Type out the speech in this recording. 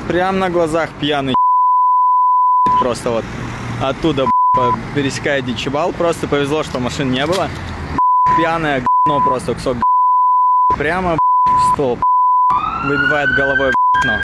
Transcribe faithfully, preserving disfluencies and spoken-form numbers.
прям на глазах пьяный просто вот оттуда пересекает Дичибал. Просто повезло, что машин не было. Пьяное говно, просто кусок прямо в столб. Выбивает головой в окно.